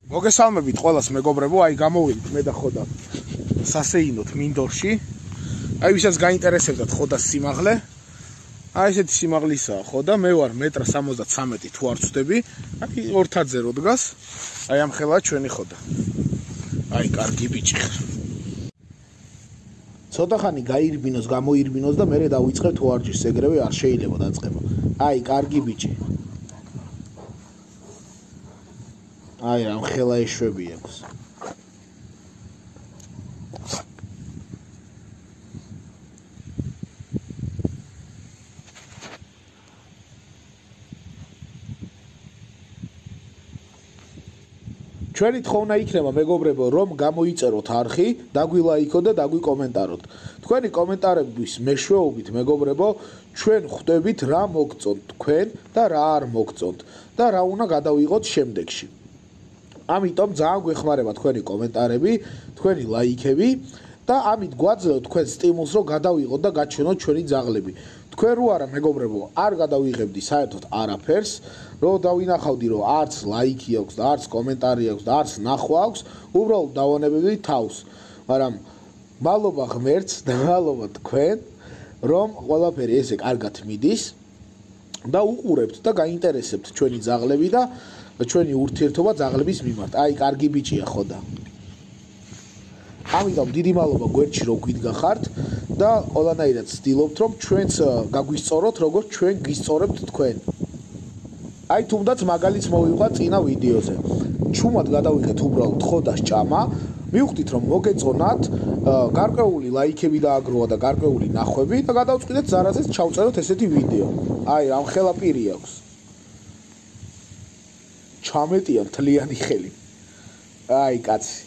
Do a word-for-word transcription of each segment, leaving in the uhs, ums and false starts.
მოგესალმებით ყველას მეგობრებო, აი გამოვიდით მე და ხოდა სასეინოთ მინდორში. აი ვისაც გაინტერესებდათ ხოდა სიმაღლე, აი ესეთი სიმაღლისაა ხოდა, მე ვარ მეტრი სამოცდათრამეტი თუ არ ვცდები, აი ორთაძე რო დგას, აი ამ ხელაა ჩვენი ხოდა. აი კარგი ბიჭი. ცოტა ხანი გაირბინოს, გამოირბინოს და მე დავიწყებ თუ არ ჯის, ეგრევე არ შეიძლება დაწყება. აი კარგი ბიჭი. აი ამ ხელა ეშვები აქვს. ჩვენი თხოვნა იქნება მეგობრებო, რომ გამოიწეროთ არხი, დაგვილაიქოთ და დაგვიკომენტაროთ. თქვენი კომენტარების მეშვეობით მეგობრებო, ჩვენ ხვდებით რა მოგწონთ თქვენ და რა არ მოგწონთ და რა უნდა გადავიღოთ შემდეგში. ამიტომ ძალიან გვეხმარება თქვენი კომენტარები, თქვენი ლაიქები და ამით გვაძლევთ თქვენ სტიმულს, რომ გადავიღოთ და გაჩვენოთ ჩვენი ძაღლები. თქვენ რო არა მეგობრებო, არ გადავიღებდი საერთოდ არაფერს, რომ დავინახავდი, რომ არც ლაიქი აქვს და არც კომენტარი აქვს და არც ნახვა აქვს, უბრალოდ დავანებებდი თავს. მაგრამ მადლობა ღმერთს და მადლობა თქვენ, რომ ყველაფერი ესე კარგად მიდის და უყურებთ და გაინტერესებთ ჩვენი ძაღლები და ჩვენი ურთიერთობა ძაღლების მიმართ. აი კარგი ბიჭია ხოდა. ამიტომ დიდი მადლობა გვერდში რომ გვიდგა ხართ და ყველანაირად ვცდილობთ რომ ჩვენც გაგვისწოროთ როგორც ჩვენ გისწორებთ თქვენ. აი თუნდაც მაგალითს მოვიღვა წინა ვიდეოზე. ჩუმად გადავიღეთ უბრალოდ ხოდას ჭამა, მივხვდით რომ მოგეწონათ, გარკვეული ლაიქები დააგროვა და გარკვეული ნახვები და გადავწყვიტეთ ზარაზეც ჩავწეროთ ესეთი ვიდეო. აი ამ ხელა პირი აქვს. ჩამეტია მთლიანი ხელი. აი კაცი.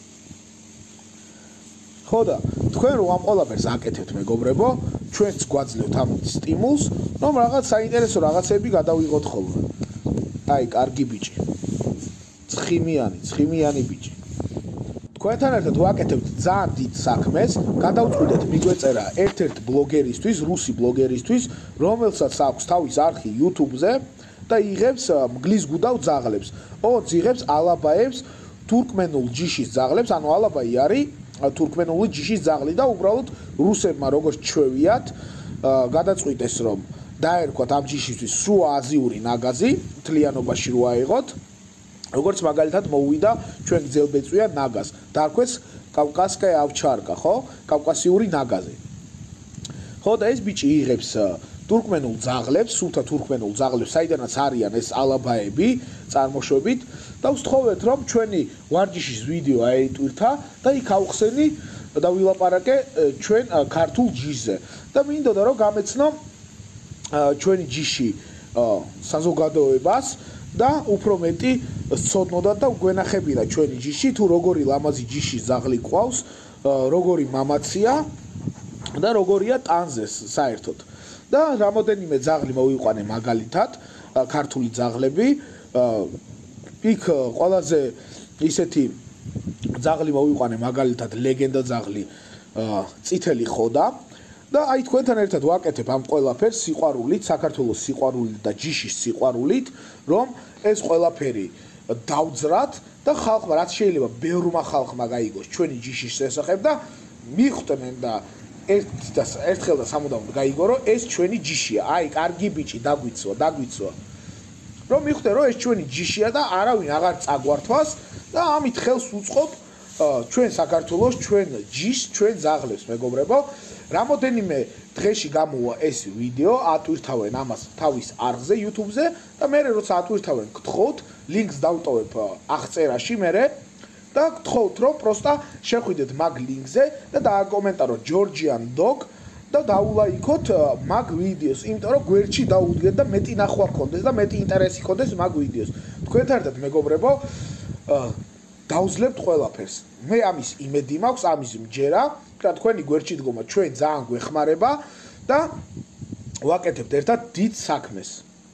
ხოდა, თქვენ რომ ამ ყველაფერს აკეთებთ მეგობრებო, ჩვენც გვაძლევთ ამ სტიმულს, რომ რაღაც საინტერესო რაღაცები გადავიღოთ ხოლმე. აი კარგი ბიჭი. ცხიმიანი, ცხიმიანი ბიჭი. თქვენთან ერთად ვაკეთებთ ძალიან დიდ საქმეს, გადავწყვიტეთ მიგვეწერა ერთ-ერთ ბლოგერისთვის, რუსი ბლოგერისთვის, რომელსაც აქვს თავის არხი YouTube-ზე და იღებს მგლის გუდავ ძაღლებს. ოც იღებს ალაბაებს, თურქმენულ ჯიშის ძაღლებს, ანუ ალაბაი არის თურქმენული ჯიშის ძაღლი და უბრალოდ რუსებმა როგორც ჩვევიათ, გადაწყვიტეს რომ დაერქვათ ამ ჯიშისთვის სრულ აზიური ნაგაზი, მთლიანობაში რო აიღოთ. როგორც მაგალითად მოვიდა ჩვენ გძელბეწვია ნაგაზ, დარქვეს კავკასკაია ავჩარკა, ხო? კავკასიური ნაგაზი. ხო და ეს ბიჭი იღებს თურქმენულ ძაღლებს, სულთა თურქმენულ ძაღლებს, საიდანაც არიან ეს ალაბაები წარმოშობით და ვსთხოვეთ რომ ჩვენი ვარჯიშის ვიდეო აიტვირთა და იქ ავხსენი და ვილაპარაკე ჩვენ ქართულ ჯიშზე. და მინდოდა რომ გამეცნო ჩვენი ჯიში საზოგადოებას და უფრო მეტი სწოდნოდათ და გვენახებინა ჩვენი ჯიში თუ როგორი ლამაზი ჯიშის ძაღლი ყავს, როგორი მამაცია და როგორია ტანზეს საერთოდ. და რამოდენიმე ძაღლი მოვიყვანე მაგალითად, ქართული ძაღლები, იქ ყველაზე ისეთი ძაღლი მოვიყვანე მაგალითად ლეგენდა ძაღლი წითელი ხოდა და აი თქვენთან ერთად ვაკეთებ ამ ყველაფერს სიყვარულით, საქართველოს სიყვარულით და ჯიშის სიყვარულით, რომ ეს ყველაფერი დავძრათ და ხალხმა რაც შეიძლება ბევრმა ხალხმა გაიგოს ჩვენი ჯიშის შესახებ და მიხვდნენ და ერთ და ერთხელ და სამუდამოდ გაიგო რომ ეს ჩვენი ჯიშია. აი კარგი ბიჭი დაგვიცვა, დაგვიცვა. რომ მიხვდე რომ ეს ჩვენი ჯიშია და არავინ აღარ წაგვართვას და ამით ხელს უწყობ ჩვენ საქართველოს, ჩვენ ჯიშს, ჩვენ ძაღლებს მეგობრებო. რამოდენიმე დღეში გამოვა ეს ვიდეო, ატვირთავენ ამას თავის არხზე YouTube-ზე და მე როცა ატვირთავენ, გთხოვთ, ლინკს დავტოვებ აღწერაში მერე და გთხოვთ რომ პროსტა შეხვიდეთ მაგ ლინკზე და დააკომენტაროთ Georgian Dog და დაულაიქოთ მაგ ვიდეოს, იმიტომ რომ გვერდში დაუდგეთ და მეტი ნახვა გქონდეს და მეტი ინტერესი გქონდეს მაგ ვიდეოს. თქვენთან ერთად მეგობრებო, დავძლებთ ყველაფერს. მე ამის იმედი მაქვს, ამის მჯერა, და თქვენი გვერდში დგომა ჩვენ ძალიან გვეხმარება და ვაკეთებთ ერთად დიდ საქმეს.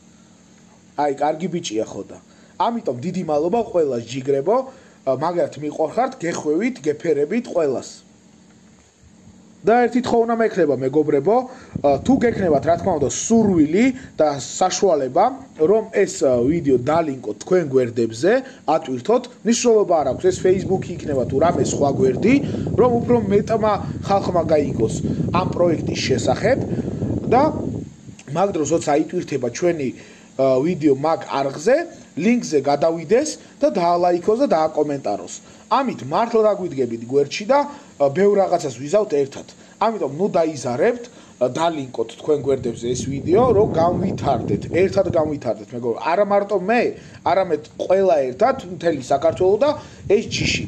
აი კარგი ბიჭია ხოდა. ამიტომ დიდი მადლობა ყველას ჯიგრებო, მაგათ მიყვარხართ, გეხვევით, გეფერებით ყველას. და ერთი თხოვნა მექნება მეგობრებო, თუ გექნებათ რა თქმა უნდა სურვილი და საშუალება, რომ ეს ვიდეო დალინკოთ თქვენ გვერდებზე, ატვირთოთ, მნიშვნელობა არ აქვს, ეს Facebook-ი იქნება თუ რამე სხვა გვერდი, რომ უფრო მეტმა ხალხმა გაიგოს ამ პროექტის შესახებ და მაგ დროს როცა აიტვირთება ჩვენი ვიდეო მაგ არხზე, ლინკზე გადავიდეს და დაალაიქოს და დააკომენტაროს. ამით მართლა დაგვიდგებით გვერდში და ბევრ რაღაცას ვიზავთ ერთად. ამიტომ ნუ დაიზარებთ, დალინკოთ თქვენ გვერდებზე ეს ვიდეო, რომ განვითარდეთ, ერთად განვითარდეთ, მეგობრებო. არა მარტო მე, არამედ ყველა ერთად, მთელი საქართველო და ეს ჯიში.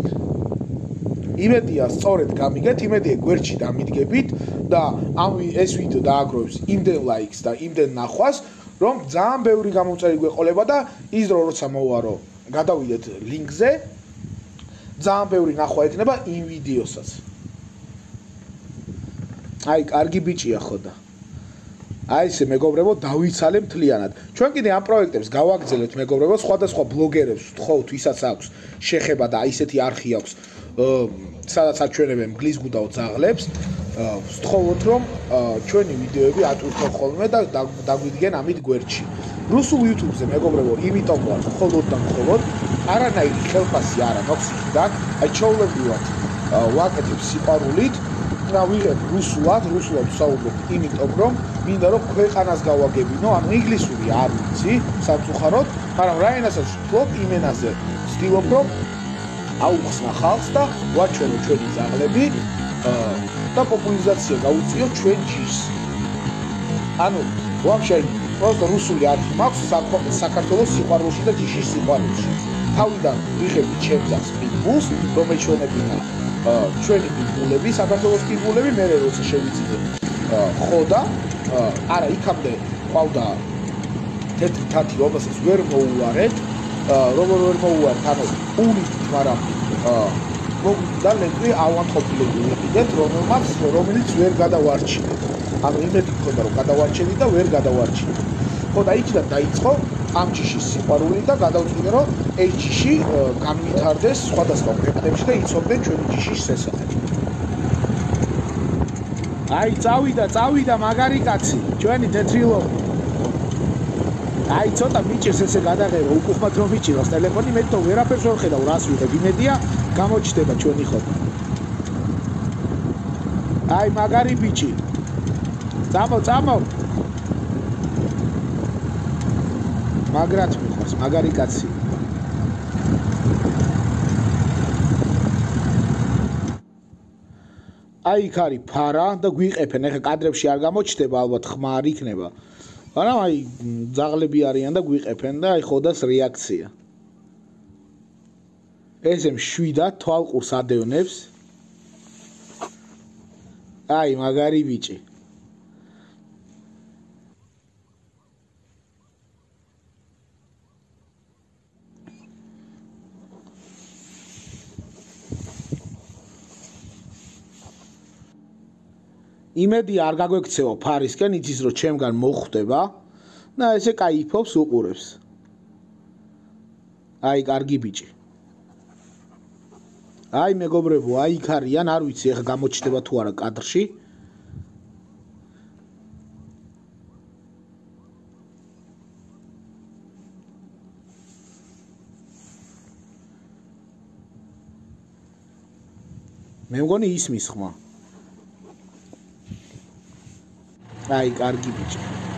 იმედია სწორედ გამიგეთ, იმედია გვერდში დამიდგებით და ამ ეს ვიდეო დააგროვებს იმდენ ლაიქს და იმდენ ნახვას, რომ ძალიან ბევრი გამომწერი გვეყოლება და ის დრო როცა მოვარო, გადავიდეთ ლინკზე, ძალიან ბევრი ნახვა ექნება იმ ვიდეოსაც. აი, კარგი ბიჭია ხო და. აი ესე მეგობრებო, დავიცალე მთლიანად. ჩვენ კიდე ამ პროექტებს გავაგრძელებთ მეგობრებო, სხვადასხვა ბლოგერებს ვთხოვთ, ვისაც აქვს შეხება და ისეთი არხი აქვს, სადაც აჩვენებენ მგლისგუდაო ძაღლებს, ვთხოვოთ რომ ჩვენი ვიდეოები ატვირთონ ხოლმე და დაგვიდგენ ამით გვერდში. რუსულ YouTube-ზე მეგობრებო, იმიტომ ვარ მხოლოდ და მხოლოდ არანაირი ხელფასი არ აქვს იქიდან, აი ჩაულებრივად ვაკეთებ სიყვარულით და ვიღებ რუსულად, რუსულად ვსაუბრობ, იმიტომ რომ მინდა რომ ქვეყანას გავაგებინო, ანუ ინგლისური არ ვიცი, სამწუხაროდ, მაგრამ რაენასაც ვთქვი, იმ ენაზე ვცდილობ რომ აუხსნა ხალხს და ვაჩვენო ჩვენი ძაღლები და პოპულარიზაცია გაუწიო ჩვენ ჯიშს. ანუ ვაფშე просто რუსული არხი მაქვს საქართველოს სიყვარულში და ჯიშის სიყვარულში. თავიდან ვიხები ჩემს ძაღლს პიტბულს, რომ ეჩვენებინა ჩვენი პიტბულები, საქართველოს პიტბულები, მე როცა შევიწიდე ხო და არა იქამდე ყავდა თეთრი თათი, რომელსაც ვერ მოუვარეთ, როგორ ვერ მოუვარეთ, ანუ პულით, მაგრამ და ლეკვი ავანტყოფილები ვიყიდეთ, რომელმაც რომელიც ვერ გადავარჩინეთ. ანუ იმედი მქონდა რომ გადავარჩენით და ვერ გადავარჩინეთ. ხო და იქიდან დაიწყო ამ ჯიშის სიყვარული და გადავწყვიტე რომ ეს ჯიში განვითარდეს სხვადასხვა ქვეყნებში და იცოდნენ ჩვენი ჯიშის შესახებ. აი წავიდა, წავიდა მაგარი კაცი, ჩვენი თეთრილო. აი ცოტა მიჭირს ესე გადაღება, უკუხმად რომ მიჭიროს ტელეფონი, მე თვითონ ვერაფერს ვერ ხედავ, რას ვიღებ, იმედია გამოჩნდება ჩვენი ხოთა. აი მაგარი ბიჭი. წამო, წამო. მაგრად მიყვარს, მაგარი კაცი. აი იქ არის ფარა და გვიყეფენ, ეხლა კადრებში არ გამოჩნდება, ალბათ ხმა არ იქნება. მაგრამ აი ძაღლები არიან და გვიყეფენ და აი ხოდას რეაქცია. ესე მშვიდად თვალყურს ადევნებს. აი მაგარი ბიჭი. იმედი არ გაგვექცევა ფარისკენ, იცის რომ ჩემგან მოხვდება და ესე кайფობს უყურებს. აი კარგი ბიჭი. აი მეგობრებო, აი იქ არიან, არ ვიცი ეხა გამოჩნდება თუ არა კადრში. მე მგონი ისმის ხმა. აი კარგი ბიჭი.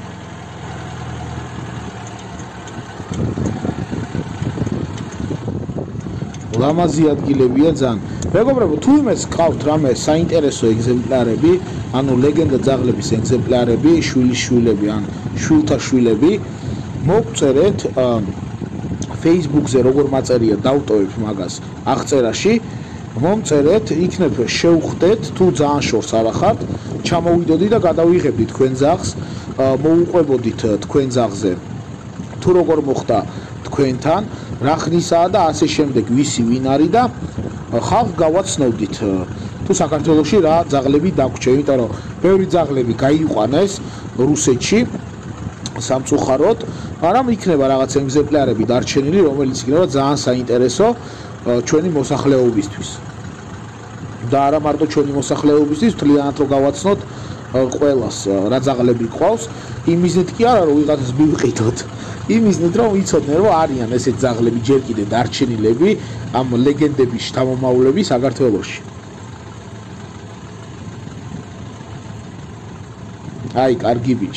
ლამაზი ადგილებია ძალიან. მეგობრებო, თუ იმეს გყავთ რამე საინტერესო ეგზემპლარები, ანუ ლეგენდა ძაღლების ეგზემპლარები, შვილიშვილები ან შვილთა შვილები, მოგწერეთ Facebook-ზე როგორ მაწერია, დავტოვებ მაგას აღწერაში. მომწერეთ, იქნებ შევხვდეთ, თუ ძალიან შორს არ ახართ, ჩამოვიდოდი და გადავიღებდი თქვენ ძაღლს, მოუყვებოდით თქვენ ძაღლზე. თუ როგორ მოხდა თქვენთან, რა ხნისაა და ასე შემდეგ, ვისი ვინ არის და ხალხს გავაცნობდით. თუ საქართველოში რა ძაღლები დაგვრჩა, იმიტომ რომ ბევრი ძაღლები გაიყვანეს რუსეთში სამწუხაროდ, მაგრამ იქნება რაღაც ეგზემპლარები დარჩენილი, რომელიც იქნება ძალიან საინტერესო ჩვენი მოსახლეობისთვის. და არა მარტო ჩვენი მოსახლეობისთვის, თლიანად რო გავაცნოთ ყველას რა ძაღლები ყავს, იმ მიზნით კი არა რომ ვიღაცას მივყიდოთ. იმ მიზნით რომ ვიცოდნენ რომ არიან ესეთ ძაღლები ჯერ კიდე დარჩენილები ამ ლეგენდების შთამომავლები საქართველოში. აი, კარგი ბიჭი.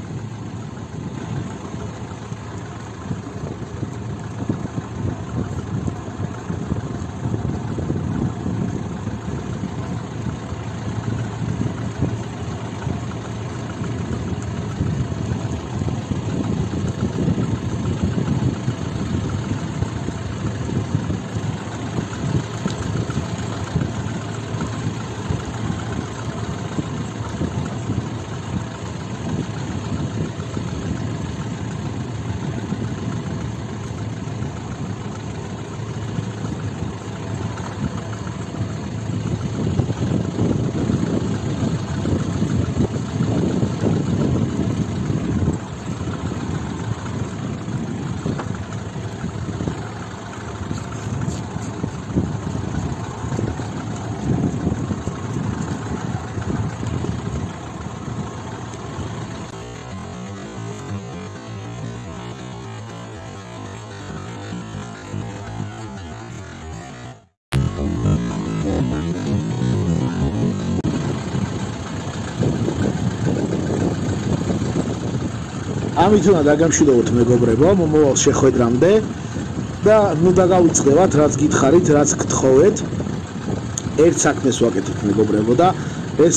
ამით უნდა დაგამშვიდობოთ მეგობრებო, მომავალ შეხვედრამდე და ნუ დაგავიწყდებით, რაც გითხარით, რაც გთხოვეთ. ერთ საქმეს ვაკეთებთ მეგობრებო და ეს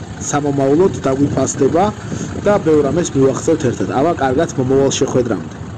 სამომავლოდ დაგვიფასდება და ბევრ ამას მივახცევთ ერთად. აბა, კარგად, მომავალ შეხვედრამდე.